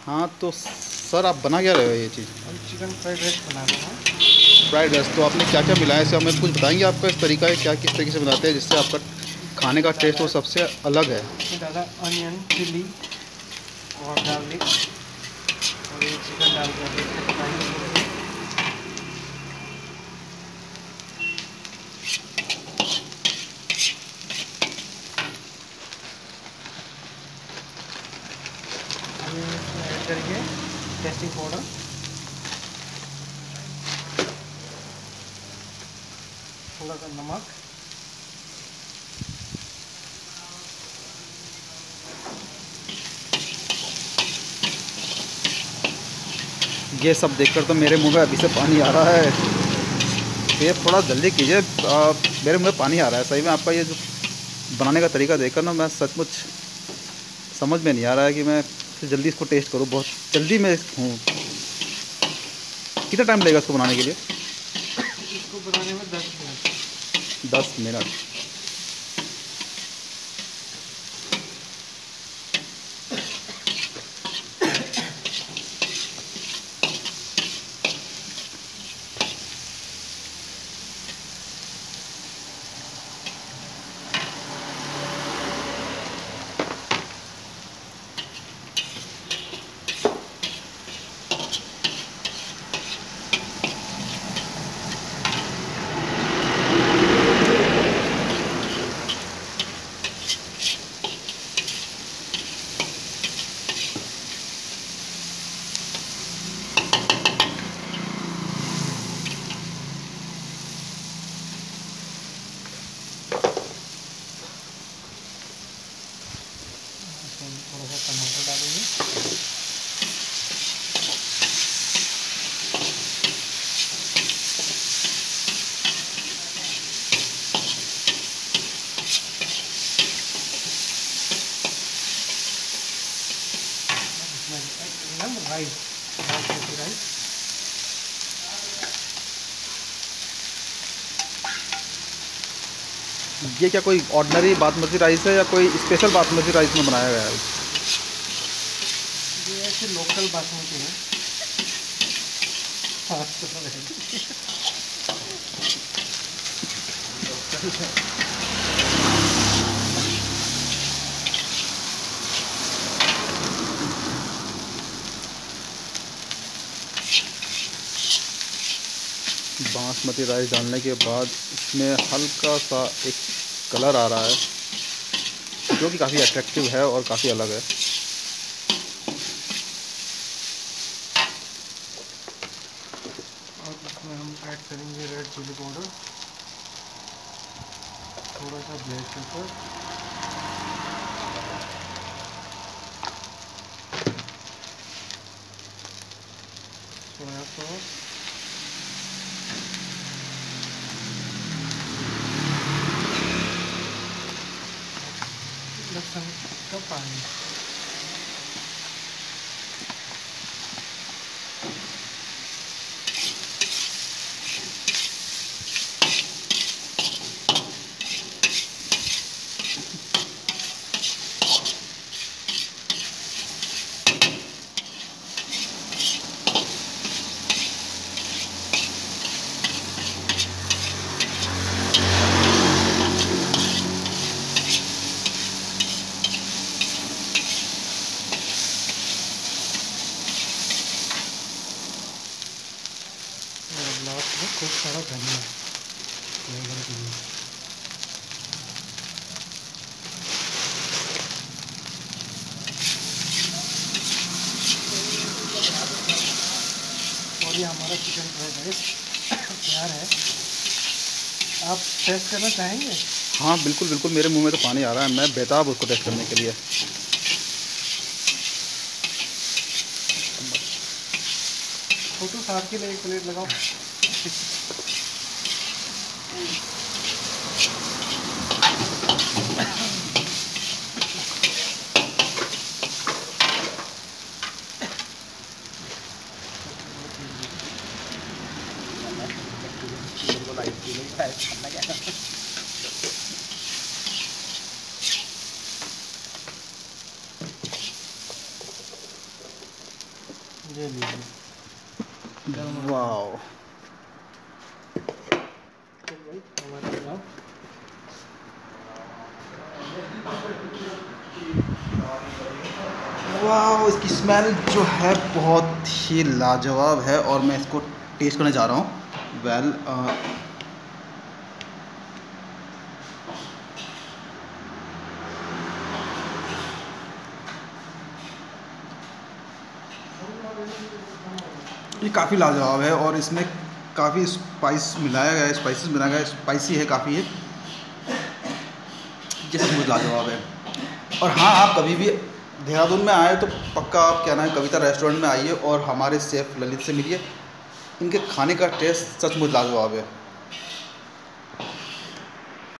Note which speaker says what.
Speaker 1: हाँ तो सर आप बना क्या रहे हो ये चीज़?
Speaker 2: हम चिकन फ्राइड राइस बना रहे हैं।
Speaker 1: फ्राइड राइस, तो आपने क्या क्या मिलाया है? हमें कुछ बताएंगे आपका इस तरीका है, क्या किस तरीके से बनाते हैं जिससे आपका खाने का टेस्ट वो सबसे अलग है?
Speaker 2: इसमें डाला अनियन, चिली और गार्लिक, और ये चिकन डाल दिया, इसको पकाएंगे थोड़ी देर। ये इसमें ऐड करेंगे टेस्टिंग पाउडर, थोड़ा सा नमक,
Speaker 1: ये सब देखकर तो मेरे मुंह में अभी से पानी आ रहा है। तो ये थोड़ा जल्दी कीजिए, मेरे मुंह में पानी आ रहा है सही में। आपका ये जो बनाने का तरीका देखकर ना मैं सचमुच समझ में नहीं आ रहा है कि मैं जल्दी इसको टेस्ट करूँ। बहुत जल्दी मैं हूँ। कितना टाइम लगेगा इसको बनाने के लिए?
Speaker 2: इसको बनाने में 10 मिनट।
Speaker 1: 10 मिनट।
Speaker 2: थोड़ा सा टमाटर डालेंगे, इसमें राइस, बासमती राइस।
Speaker 1: ये क्या कोई ऑर्डिनरी बासमती राइस है या कोई स्पेशल बासमती राइस में बनाया गया है?
Speaker 2: ये ऐसे लोकल बासमती है। हाँ,
Speaker 1: बासमती राइस डालने के बाद इसमें हल्का सा एक कलर आ रहा है जो कि काफ़ी अट्रैक्टिव है और काफ़ी अलग है।
Speaker 2: और इसमें हम ऐड करेंगे रेड चिली पाउडर, थोड़ा सा ब्लैक पेपर, सोया सॉस, लहसुन का पानी। लास्ट में खूब सारा धनिया फ्लेवर के लिए। और ये हमारा चिकन फ्राइड राइस तैयार है। आप टेस्ट करना चाहेंगे?
Speaker 1: हाँ बिल्कुल बिल्कुल, मेरे मुंह में तो पानी आ रहा है। मैं बेताब उसको टेस्ट करने के लिए।
Speaker 2: फोटो साथ के लिए एक प्लेट लगाओ। ये लीजिए।
Speaker 1: वाओ,
Speaker 2: चल भाई हमारा जाओ।
Speaker 1: वाओ, इसकी स्मेल जो है बहुत ही लाजवाब है और मैं इसको टेस्ट करने जा रहा हूँ। वेल ये काफ़ी लाजवाब है और इसमें काफ़ी स्पाइस मिलाया गया है, स्पाइसेस मिलाया गया है, स्पाइसी है काफ़ी है, जैसे मुझे लाजवाब है। और हाँ, आप कभी भी देहरादून में आए तो पक्का आप क्या नाम है कविता रेस्टोरेंट में आइए और हमारे शेफ़ ललित से मिलिए। इनके खाने का टेस्ट सचमुच लाजवाब है।